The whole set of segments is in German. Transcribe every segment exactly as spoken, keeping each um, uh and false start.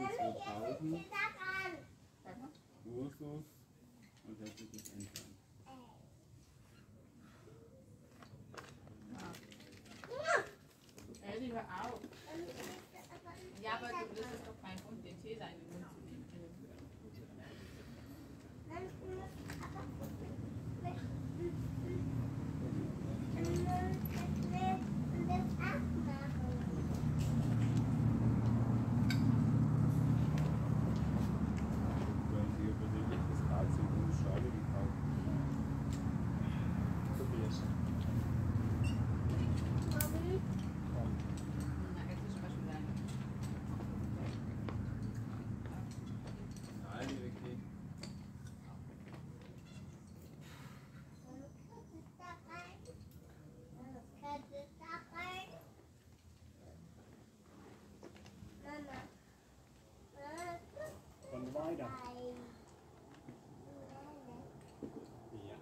zweitausend, Ursus und herzliches Entfernen. Elli, hör auf. Ja, aber du, das ist doch kein Grund, den Tee da in den Mund zu nehmen. Wenn Sie überlegen, das Rad sind eine Schale gekauft. Probier's. Komm. Na, jetzt ist schon dein. Nein, wirklich. Und weiter. Ja.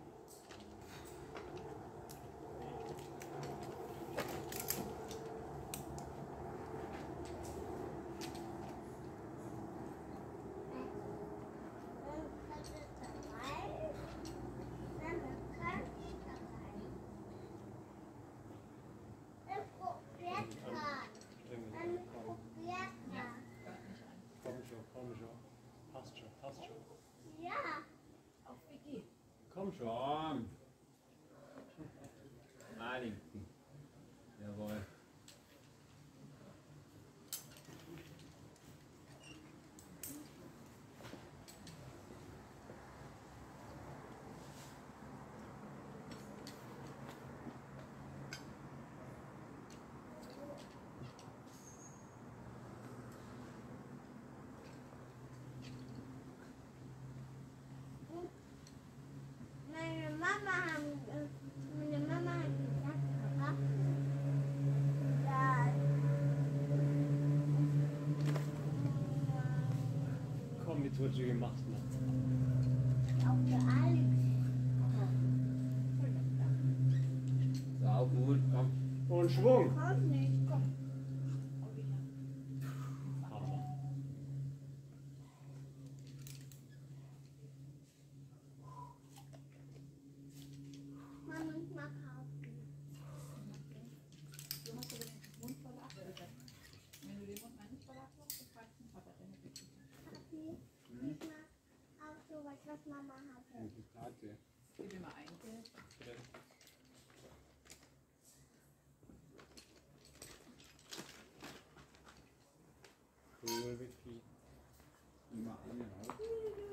Komm schon, komm schon. Passt schon, passt schon. Ja. Auf Vicky. Komm schon. Arlington. Jawohl. Meine Mama hat, meine Mama hat gesagt, Papa, dass Komm, jetzt wird schon gemacht. Ne? auch für Alex. Sau gut, komm. Und Schwung. Komm nicht, komm. Hammer. Mama, ich mag kaufen. Du hast aber den Mund voll abgedeckt. Wenn du den Mund mal nicht voll abmachst, dann fragst du den Papa, der hat Vicky. Papi, ich mag auch sowas, was Mama hatte. Und die Karte. Gib ihm mal ein. Cool, Vicky. Immer eine raus.